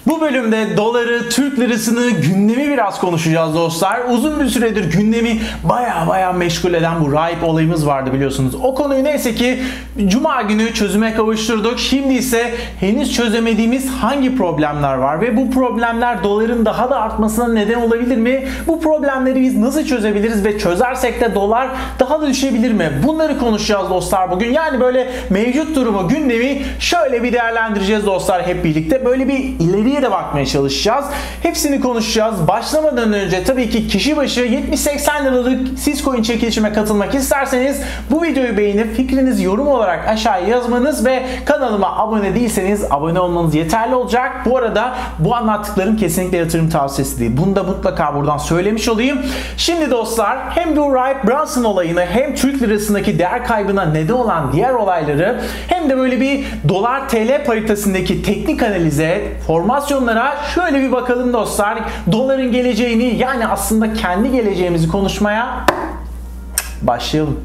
Bu bölümde doları, Türk lirasını, gündemi biraz konuşacağız dostlar. Uzun bir süredir gündemi baya meşgul eden bu rahip olayımız vardı biliyorsunuz. O konuyu neyse ki Cuma günü çözüme kavuşturduk. Şimdi ise henüz çözemediğimiz hangi problemler var ve bu problemler doların daha da artmasına neden olabilir mi? Bu problemleri biz nasıl çözebiliriz ve çözersek de dolar daha da düşebilir mi? Bunları konuşacağız dostlar bugün. Yani böyle mevcut durumu, gündemi şöyle bir değerlendireceğiz dostlar hep birlikte. Böyle bir ileriye de bakmaya çalışacağız. Hepsini konuşacağız. Başlamadan önce tabii ki kişi başı 70-80 liralık Siscoin çekilişime katılmak isterseniz bu videoyu beğenip fikrinizi yorum olarak aşağıya yazmanız ve kanalıma abone değilseniz abone olmanız yeterli olacak. Bu arada bu anlattıklarım kesinlikle yatırım tavsiyesi değil. Bunu da mutlaka buradan söylemiş olayım. Şimdi dostlar hem bu Wright Brunson olayını hem Türk lirasındaki değer kaybına neden olan diğer olayları hem de böyle bir dolar TL paritesindeki teknik analize, formasyonlara şöyle bir bakalım dostlar. Doların geleceğini yani aslında kendi geleceğimizi konuşmaya başlayalım.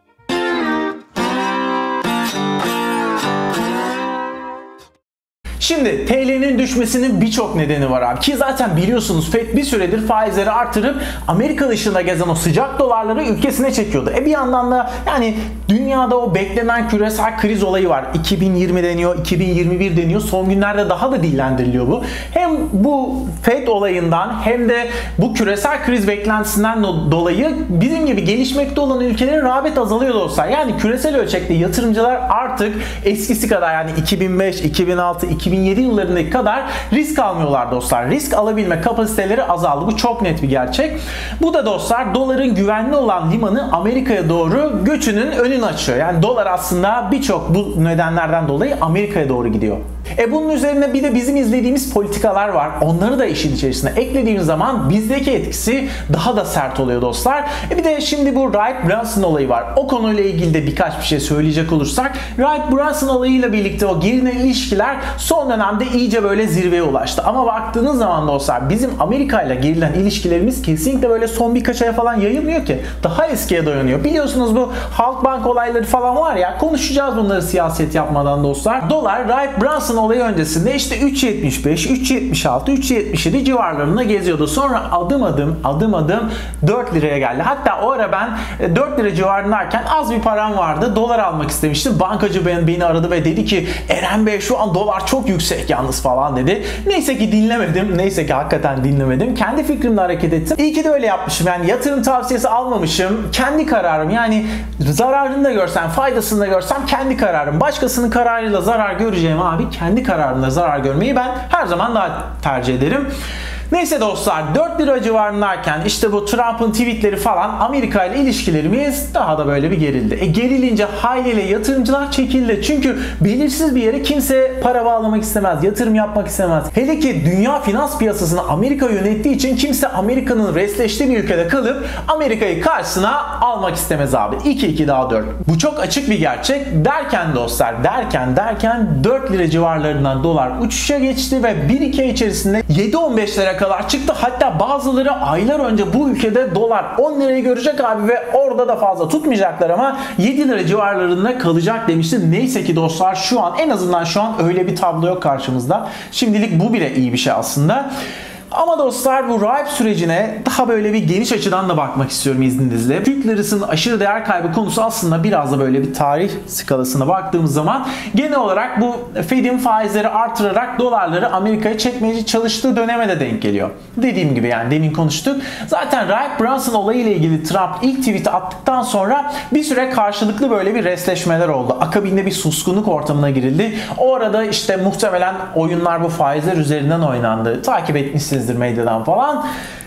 Şimdi TL'nin düşmesinin birçok nedeni var abi. Ki zaten biliyorsunuz FED bir süredir faizleri artırıp Amerika dışında gezen o sıcak dolarları ülkesine çekiyordu. Bir yandan da yani dünyada o beklenen küresel kriz olayı var. 2020 deniyor, 2021 deniyor. Son günlerde daha da dillendiriliyor bu. Hem bu FED olayından hem de bu küresel kriz beklentisinden dolayı bizim gibi gelişmekte olan ülkelerin rağbet azalıyor dostlar. Yani küresel ölçekte yatırımcılar artık eskisi kadar yani 2005, 2006, 2007 yıllarındaki kadar risk almıyorlar dostlar. Risk alabilme kapasiteleri azaldı. Bu çok net bir gerçek. Bu da dostlar doların güvenli olan limanı Amerika'ya doğru göçünün önünü açıyor. Yani dolar aslında birçok bu nedenlerden dolayı Amerika'ya doğru gidiyor. Bunun üzerine bir de bizim izlediğimiz politikalar var. Onları da işin içerisine eklediğimiz zaman bizdeki etkisi daha da sert oluyor dostlar. Bir de şimdi bu Wright Brunson olayı var. O konuyla ilgili de birkaç bir şey söyleyecek olursak Wright Brunson olayıyla birlikte o gelinen ilişkiler son dönemde iyice böyle zirveye ulaştı. Ama baktığınız zaman dostlar bizim Amerika ile gerilen ilişkilerimiz kesinlikle böyle son birkaç aya falan yayılmıyor ki. Daha eskiye dayanıyor. Biliyorsunuz bu Halkbank olayları falan var ya, konuşacağız bunları siyaset yapmadan dostlar. Dolar Wright Brunson olayı öncesinde işte 3.75, 3.76, 3.77 civarlarında geziyordu. Sonra adım adım 4 liraya geldi. Hatta o ara ben 4 lira civarındayken az bir param vardı. Dolar almak istemiştim. Bankacı beni aradı ve dedi ki Eren Bey şu an dolar çok yüksek yalnız falan dedi. Neyse ki dinlemedim. Neyse ki hakikaten dinlemedim. Kendi fikrimle hareket ettim. İyi ki de öyle yapmışım. Yani yatırım tavsiyesi almamışım. Kendi kararım. Yani zararını da görsem, faydasını da görsem kendi kararım. Başkasının kararıyla zarar göreceğim abi. Kendi kararımla zarar görmeyi ben her zaman daha tercih ederim. Neyse dostlar 4 lira civarındayken işte bu Trump'ın tweetleri falan Amerika ile ilişkilerimiz daha da böyle bir gerildi. Gerilince haliyle yatırımcılar çekildi. Çünkü belirsiz bir yere kimse para bağlamak istemez, yatırım yapmak istemez. Hele ki dünya finans piyasasını Amerika yönettiği için kimse Amerika'nın resleştiği bir ülkede kalıp Amerika'yı karşısına almak istemez abi. 2-2 daha 4. Bu çok açık bir gerçek. Derken dostlar derken 4 lira civarlarından dolar uçuşa geçti ve 1-2 ay içerisinde 7-15 lira kadar çıktı. Hatta bazıları aylar önce bu ülkede dolar 10 lirayı görecek abi ve orada da fazla tutmayacaklar ama 7 lira civarlarında kalacak demişti. Neyse ki dostlar şu an en azından şu an öyle bir tablo yok karşımızda. Şimdilik bu bile iyi bir şey aslında. Ama dostlar bu RAIP sürecine daha böyle bir geniş açıdan da bakmak istiyorum izninizle. Türk lirasının aşırı değer kaybı konusu aslında biraz da böyle bir tarih skalasına baktığımız zaman genel olarak bu Fed'in faizleri artırarak dolarları Amerika'ya çekmeye çalıştığı döneme de denk geliyor. Dediğim gibi yani demin konuştuk. Zaten Wright Brunson olayı ile ilgili Trump ilk tweet'i attıktan sonra bir süre karşılıklı böyle bir resleşmeler oldu. Akabinde bir suskunluk ortamına girildi. O arada işte muhtemelen oyunlar bu faizler üzerinden oynandı. Takip etmişsiniz medyadan falan.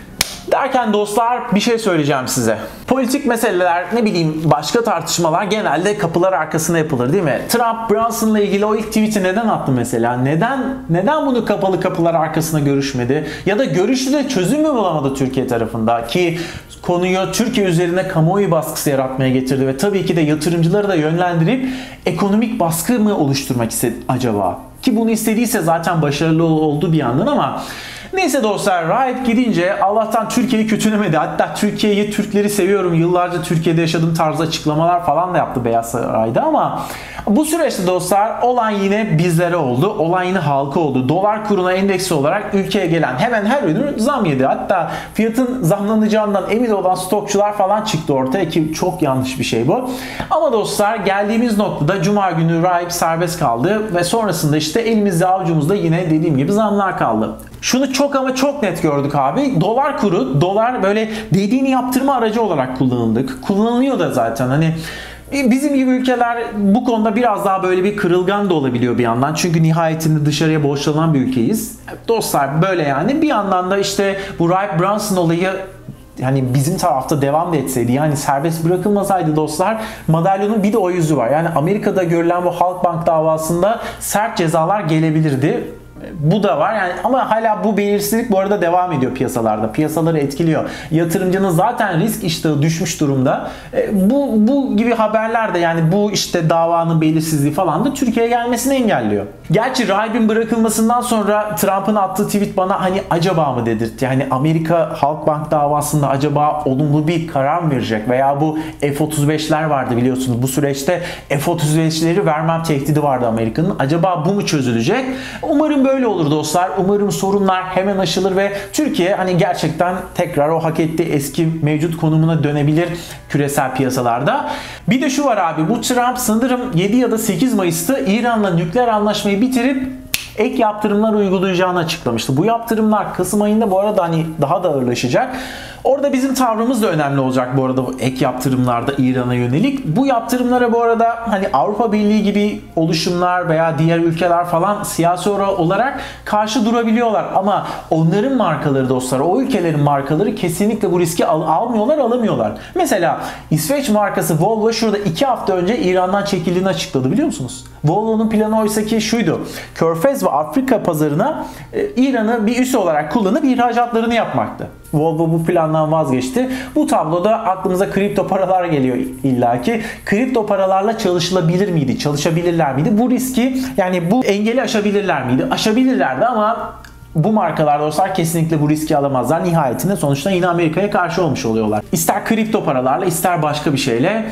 Derken dostlar bir şey söyleyeceğim size. Politik meseleler, ne bileyim başka tartışmalar genelde kapılar arkasında yapılır değil mi? Trump Brunson'la ilgili o ilk tweet'i neden attı mesela? Neden bunu kapalı kapılar arkasında görüşmedi? Ya da görüştü de çözüm mü bulamadı Türkiye tarafında? Ki konuyu Türkiye üzerine kamuoyu baskısı yaratmaya getirdi ve tabii ki de yatırımcıları da yönlendirip ekonomik baskı mı oluşturmak istedi acaba? Ki bunu istediyse zaten başarılı oldu bir yandan ama Neyse dostlar, Raip gidince Allah'tan Türkiye'yi kötülemedi. Hatta Türkiye'yi, Türkleri seviyorum, yıllarca Türkiye'de yaşadığım tarzı açıklamalar falan da yaptı Beyaz Saray'da ama bu süreçte dostlar olan yine bizlere oldu. Olan yine halka oldu. Dolar kuruna endeksi olarak ülkeye gelen hemen her ürün zam yedi. Hatta fiyatın zamlanacağından emin olan stokçular falan çıktı ortaya ki çok yanlış bir şey bu. Ama dostlar geldiğimiz noktada Cuma günü Raip serbest kaldı ve sonrasında işte elimizde avucumuzda yine dediğim gibi zamlar kaldı. Şunu çok ama çok net gördük abi. Dolar kuru, dolar böyle dediğini yaptırma aracı olarak kullanıldık. Kullanılıyor da zaten. Hani bizim gibi ülkeler bu konuda biraz daha böyle bir kırılgan da olabiliyor bir yandan. Çünkü nihayetinde dışarıya borçlanan bir ülkeyiz. Dostlar böyle yani. Bir yandan da işte bu Raip Brunson olayı yani bizim tarafta devam da etseydi, yani serbest bırakılmasaydı dostlar, madalyonun bir de o yüzü var. Yani Amerika'da görülen bu Halkbank davasında sert cezalar gelebilirdi. Bu da var yani, ama hala bu belirsizlik bu arada devam ediyor piyasalarda. Piyasaları etkiliyor. Yatırımcının zaten risk iştahı düşmüş durumda. Bu gibi haberler de, yani bu işte davanın belirsizliği falan da Türkiye'ye gelmesini engelliyor. Gerçi Raip'in bırakılmasından sonra Trump'ın attığı tweet bana hani acaba mı dedirtti. Yani Amerika Halkbank davasında acaba olumlu bir karar mı verecek? Veya bu F-35'ler vardı biliyorsunuz. Bu süreçte F-35'leri vermem tehdidi vardı Amerika'nın. Acaba bu mu çözülecek? Umarım böyle olur dostlar. Umarım sorunlar hemen aşılır ve Türkiye hani gerçekten tekrar o hak ettiği eski mevcut konumuna dönebilir küresel piyasalarda. Bir de şu var abi, bu Trump sanırım 7 ya da 8 Mayıs'ta İran'la nükleer anlaşmayı bitirip ek yaptırımlar uygulayacağını açıklamıştı. Bu yaptırımlar Kasım ayında bu arada hani daha da ağırlaşacak. Orada bizim tavrımız da önemli olacak bu arada, bu ek yaptırımlarda İran'a yönelik. Bu yaptırımlara bu arada hani Avrupa Birliği gibi oluşumlar veya diğer ülkeler falan siyasi olarak karşı durabiliyorlar. Ama onların markaları dostlar, o ülkelerin markaları kesinlikle bu riski alamıyorlar. Mesela İsveç markası Volvo şurada 2 hafta önce İran'dan çekildiğini açıkladı, biliyor musunuz? Volvo'nun planı oysa ki şuydu: Körfez ve Afrika pazarına İran'ı bir üs olarak kullanıp ihracatlarını yapmaktı. Volvo bu plandan vazgeçti. Bu tabloda aklımıza kripto paralar geliyor illaki. Kripto paralarla çalışılabilir miydi? Çalışabilirler miydi? Bu riski, yani bu engeli aşabilirler miydi? Aşabilirlerdi ama bu markalar dostlar kesinlikle bu riski alamazlar. Nihayetinde sonuçta yine Amerika'ya karşı olmuş oluyorlar. İster kripto paralarla, ister başka bir şeyle.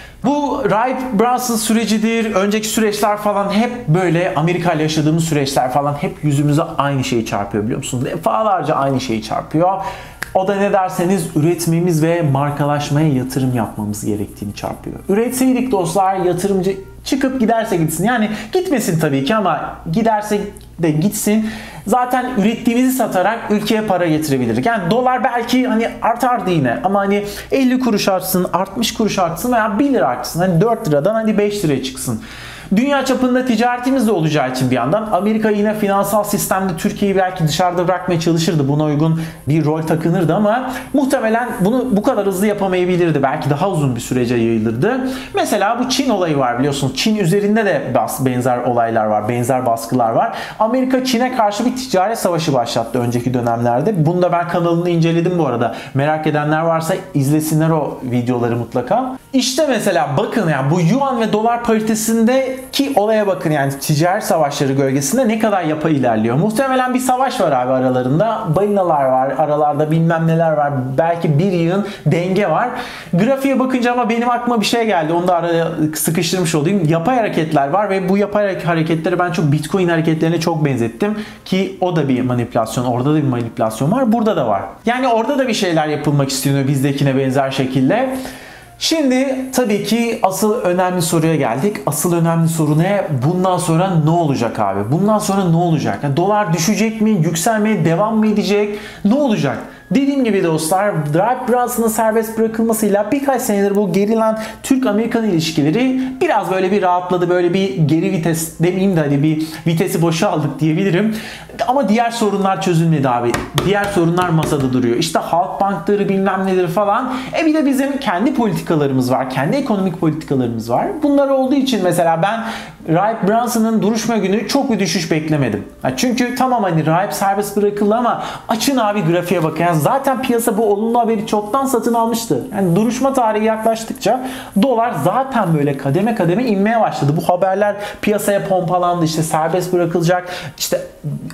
Bu Raip Brunson sürecidir, önceki süreçler falan hep böyle, Amerika ile yaşadığımız süreçler falan hep yüzümüze aynı şeyi çarpıyor, biliyor musunuz? Defalarca aynı şeyi çarpıyor. O da ne derseniz üretmemiz ve markalaşmaya yatırım yapmamız gerektiğini çarpıyor. Üretseydik dostlar, yatırımcı çıkıp giderse gitsin. Yani gitmesin tabii ki ama giderse de gitsin. Zaten ürettiğimizi satarak ülkeye para getirebilirdik. Yani dolar belki hani artardı yine ama hani 50 kuruş artsın, 60 kuruş artsın veya 1 lira artsın. Hani 4 liradan hani 5 liraya çıksın. Dünya çapında ticaretimiz de olacağı için bir yandan Amerika yine finansal sistemde Türkiye'yi belki dışarıda bırakmaya çalışırdı. Buna uygun bir rol takınırdı ama muhtemelen bunu bu kadar hızlı yapamayabilirdi. Belki daha uzun bir sürece yayılırdı. Mesela bu Çin olayı var, biliyorsunuz. Çin üzerinde de benzer olaylar var, benzer baskılar var. Amerika Çin'e karşı bir ticaret savaşı başlattı önceki dönemlerde. Bunu da ben kanalımda inceledim bu arada. Merak edenler varsa izlesinler o videoları mutlaka. İşte mesela bakın, yani bu yuan ve dolar paritesinde ki olaya bakın, yani ticaret savaşları gölgesinde ne kadar yapay ilerliyor. Muhtemelen bir savaş var abi aralarında. Balinalar var, aralarda bilmem neler var. Belki bir yığın denge var. Grafiğe bakınca ama benim aklıma bir şey geldi. Onu da araya sıkıştırmış olayım. Yapay hareketler var ve bu yapay hareketleri ben çok Bitcoin hareketlerine çok benzettim. Ki o da bir manipülasyon. Orada da bir manipülasyon var. Burada da var. Yani orada da bir şeyler yapılmak isteniyor bizdekine benzer şekilde. Şimdi tabii ki asıl önemli soruya geldik. Asıl önemli soru ne? Bundan sonra ne olacak abi? Bundan sonra ne olacak? Yani dolar düşecek mi? Yükselmeye devam mı edecek? Ne olacak? Dediğim gibi dostlar, Raip Brunson'ın serbest bırakılmasıyla birkaç senedir bu gerilen Türk-Amerikan ilişkileri biraz böyle bir rahatladı. Böyle bir geri vites demeyeyim de hani bir vitesi boşaldık diyebilirim. Ama diğer sorunlar çözülmedi abi. Diğer sorunlar masada duruyor. İşte Halkbankları bilmem nedir falan. Bir de bizim kendi politikalarımız var. Kendi ekonomik politikalarımız var. Bunlar olduğu için mesela ben Raip Brunson'ın duruşma günü çok bir düşüş beklemedim. Çünkü tamam hani Raip serbest bırakıldı ama açın abi grafiğe bakın. Yani zaten piyasa bu olumlu haberi çoktan satın almıştı. Yani duruşma tarihi yaklaştıkça dolar zaten böyle kademe kademe inmeye başladı. Bu haberler piyasaya pompalandı. İşte serbest bırakılacak, işte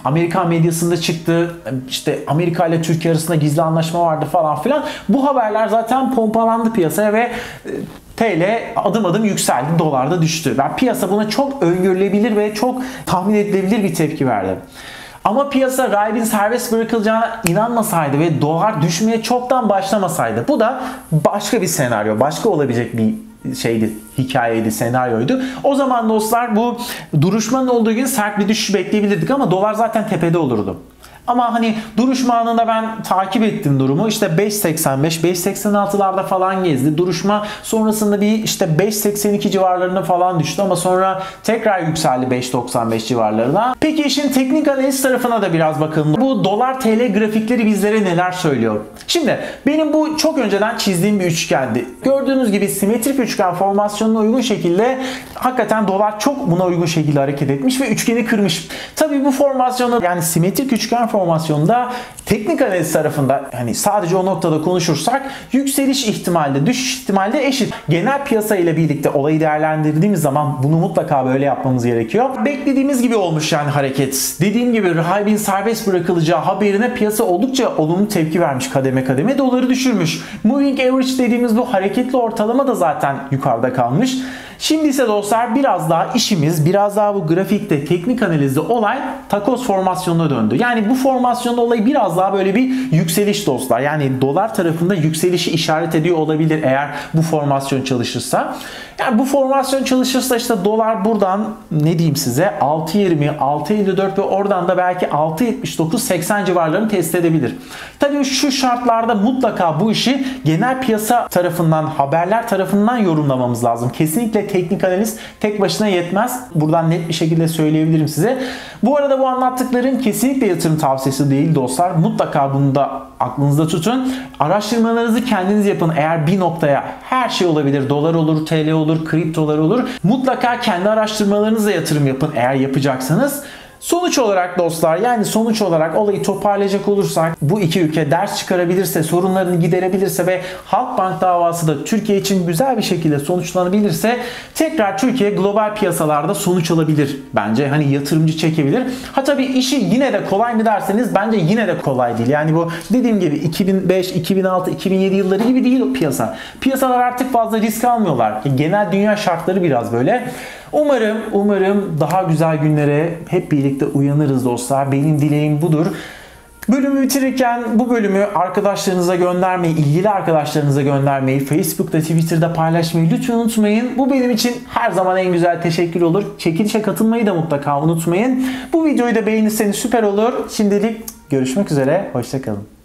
Amerikan medyasında çıktı. İşte Amerika ile Türkiye arasında gizli anlaşma vardı falan filan. Bu haberler zaten pompalandı piyasaya ve TL adım adım yükseldi. Dolar da düştü. Ve piyasa buna çok öngörülebilir ve çok tahmin edilebilir bir tepki verdi. Ama piyasa Raib'in serbest bırakılacağına inanmasaydı ve dolar düşmeye çoktan başlamasaydı, bu da başka bir senaryo, başka olabilecek bir şeydi, hikayeydi, senaryoydu. O zaman dostlar bu duruşmanın olduğu gün sert bir düşüş bekleyebilirdik ama dolar zaten tepede olurdu. Ama hani duruşma anında ben takip ettim durumu. İşte 5.85, 5.86'larda falan gezdi. Duruşma sonrasında bir işte 5.82 civarlarına falan düştü ama sonra tekrar yükseldi 5.95 civarlarına. Peki işin teknik analiz tarafına da biraz bakalım. Bu dolar TL grafikleri bizlere neler söylüyor? Şimdi benim bu çok önceden çizdiğim bir üçgendi. Gördüğünüz gibi simetrik üçgen formasyonuna uygun şekilde hakikaten dolar çok buna uygun şekilde hareket etmiş ve üçgeni kırmış. Tabii bu formasyonu, yani simetrik üçgen formasyonda teknik analiz tarafında hani sadece o noktada konuşursak yükseliş ihtimali de düşüş ihtimali de eşit. Genel piyasa ile birlikte olayı değerlendirdiğimiz zaman bunu mutlaka böyle yapmamız gerekiyor. Beklediğimiz gibi olmuş yani hareket. Dediğim gibi Raib'in serbest bırakılacağı haberine piyasa oldukça olumlu tepki vermiş, kademe kademe doları düşürmüş. Moving average dediğimiz bu hareketli ortalama da zaten yukarıda kalmış. Şimdi ise dostlar biraz daha bu grafikte, teknik analizde olay takoz formasyonuna döndü. Yani bu formasyonda olayı biraz daha böyle bir yükseliş dostlar. Yani dolar tarafında yükselişi işaret ediyor olabilir eğer bu formasyon çalışırsa. Yani bu formasyon çalışırsa işte dolar buradan ne diyeyim size 6.20, 6.54 ve oradan da belki 6.79-80 civarlarını test edebilir. Tabii şu şartlarda mutlaka bu işi genel piyasa tarafından, haberler tarafından yorumlamamız lazım. Kesinlikle teknik analiz tek başına yetmez. Buradan net bir şekilde söyleyebilirim size. Bu arada bu anlattıklarım kesinlikle yatırım tavsiyesi değil dostlar. Mutlaka bunu da aklınızda tutun. Araştırmalarınızı kendiniz yapın. Eğer bir noktaya her şey olabilir. Dolar olur, TL olur, kriptolar olur. Mutlaka kendi araştırmalarınıza yatırım yapın eğer yapacaksanız. Sonuç olarak dostlar, yani sonuç olarak olayı toparlayacak olursak, bu iki ülke ders çıkarabilirse, sorunlarını giderebilirse ve Halkbank davası da Türkiye için güzel bir şekilde sonuçlanabilirse tekrar Türkiye global piyasalarda sonuç alabilir bence. Hani yatırımcı çekebilir. Ha tabii işi yine de kolay mı derseniz bence yine de kolay değil. Yani bu dediğim gibi 2005, 2006, 2007 yılları gibi değil o piyasa. Piyasalar artık fazla risk almıyorlar. Genel dünya şartları biraz böyle. Umarım daha güzel günlere hep birlikte uyanırız dostlar. Benim dileğim budur. Bölümü bitirirken bu bölümü arkadaşlarınıza göndermeyi, ilgili arkadaşlarınıza göndermeyi, Facebook'ta, Twitter'da paylaşmayı lütfen unutmayın. Bu benim için her zaman en güzel teşekkür olur. Çekilişe katılmayı da mutlaka unutmayın. Bu videoyu da beğenirseniz süper olur. Şimdilik görüşmek üzere. Hoşça kalın.